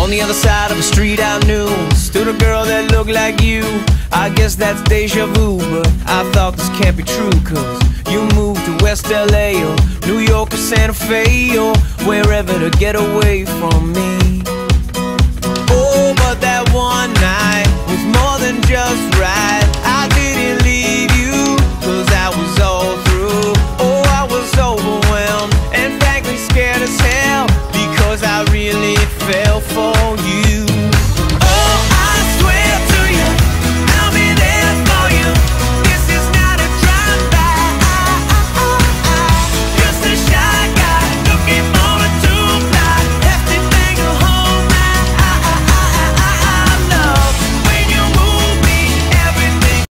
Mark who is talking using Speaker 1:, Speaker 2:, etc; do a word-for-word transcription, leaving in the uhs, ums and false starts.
Speaker 1: On the other side of the street I knew stood a girl that looked like you. I guess that's deja vu, but I thought this can't be true. Cause you moved to West L A or New York or Santa Fe or wherever to get away from me. Oh, but that one night was more than just right. I didn't